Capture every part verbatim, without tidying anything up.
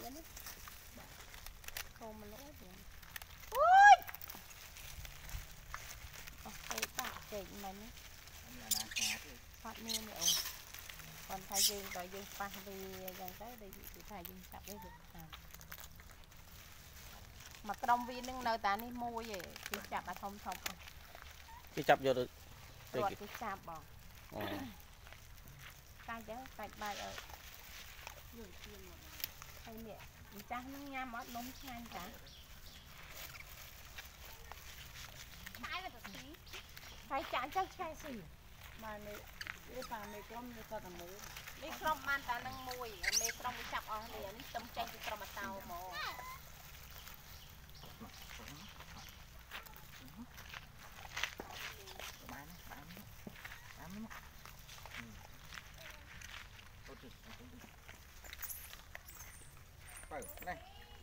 នេះខោមកលក់វិញអូយអស់ពេកដាក់ចេកមិញអាណាខាតអត់មានទេអូគាត់ថាយើងដល់យើងប៉ះវាអញ្ចឹងទៅដូចគេថាយើងចាប់វាវាតាមមកក្រុមវានឹងនៅតានេះមួយឯងគេចាប់អាធំធំអស់គេចាប់យកទៅគាត់គេចាប់បងអូកាច់ទៅកាច់បាយឲ្យយើងទៀនមកហើយនេះម្ចាស់នឹងញ៉ាំអត់នំឆ្ងាញ់ចាឆ្ងាញ់ទៅទីហើយចាក់ចឹងឆ្ងាញ់ស៊ីបាននេះវាប៉ាមេក្រុមនេះគាត់តែមួយនេះក្រុមបានតែនឹងមួយមេក្រុមវាចាប់អស់នេះនេះខ្ទឹមចេញពីក្រុមអតោហ្មងបានបានបានមកអូទីបើនេះ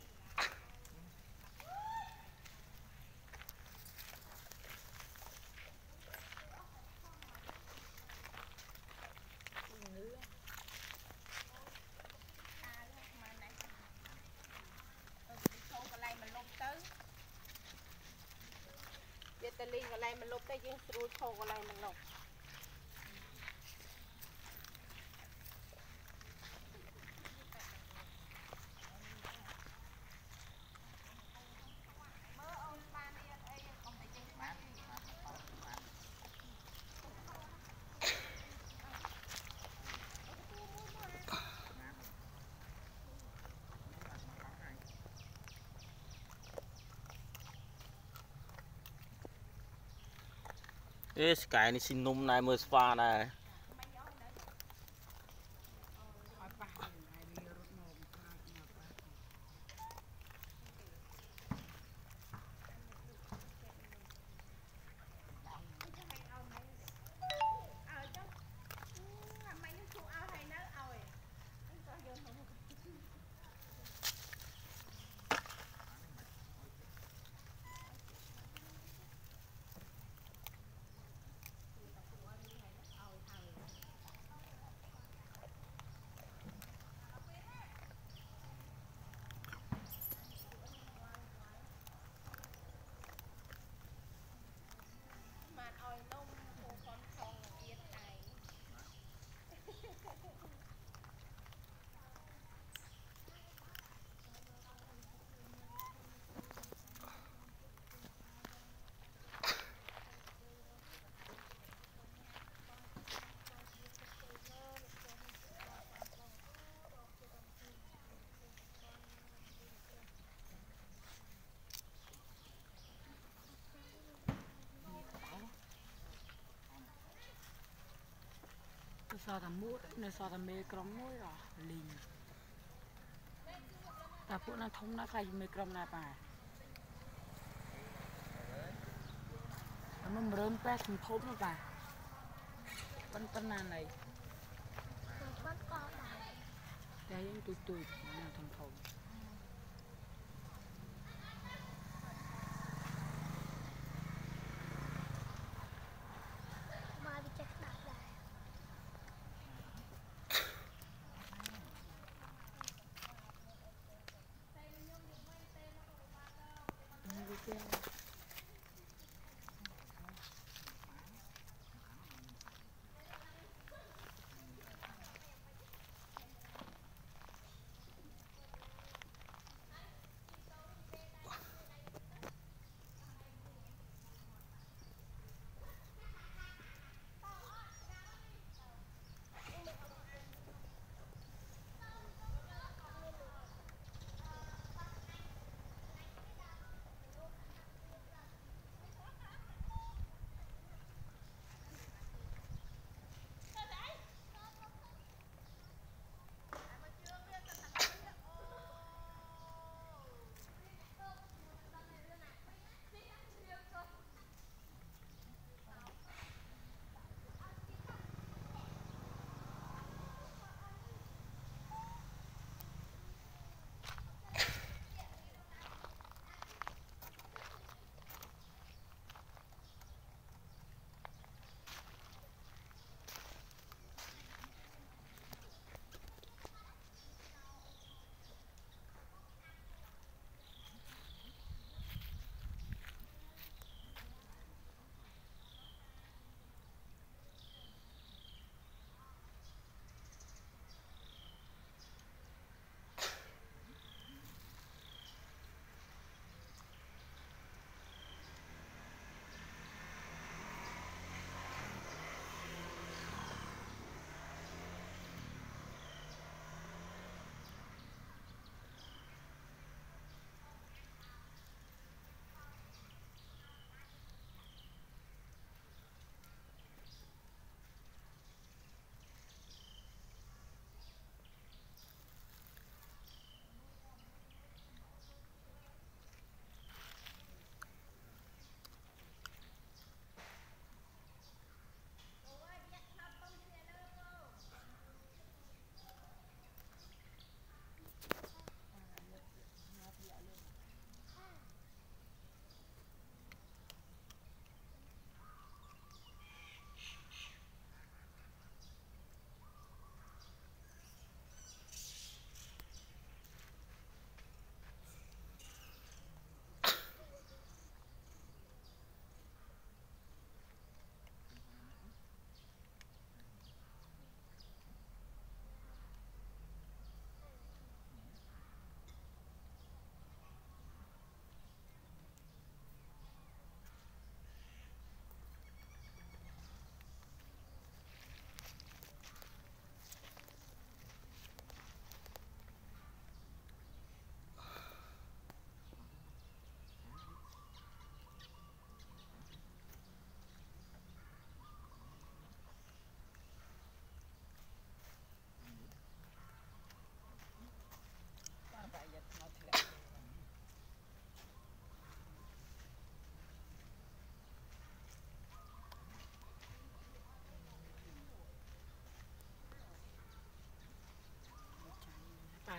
ទៅលេងកន្លែងមកលុបទៅយើងស្រួលឈោកន្លែងមកលុបเอ๊ะสกายนี่สินุ่มนายมือสปาได้ sao thằng mút này sao thằng mê crom mũi rồi lìn ta phụ nó thông nó khai mê crom này bà nó rơm pet mình thốt nó bà bắn bắn nan này đây những tụi tụi nó thông thông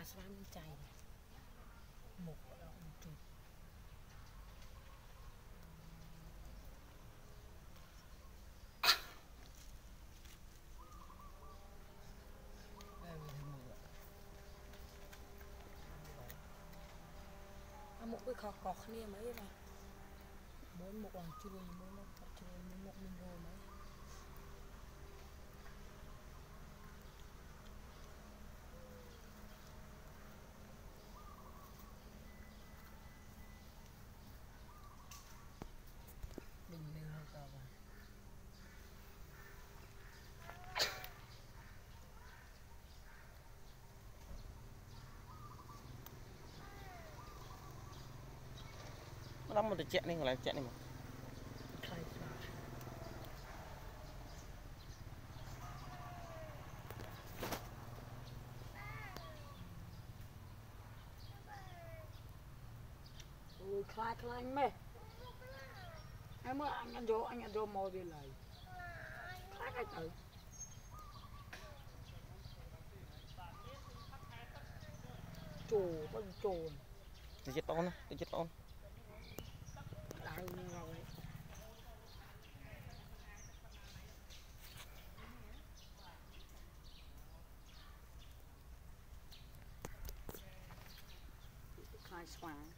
Bà xóa mình chạy một chút. Một cái khó khó này mấy mà mỗi một hoàng chui mỗi một cặp chui mỗi một mình rồi mấy mình đưa vào vào Nó một cái chuyện này là chuyện này mà. khai phá ôi khai khai anh mê em ơi anh ăn vô anh ăn vô mồi về lại khai cái tử chồ con chồ Cái chết on, cái chết on. đau rồi khai xoáng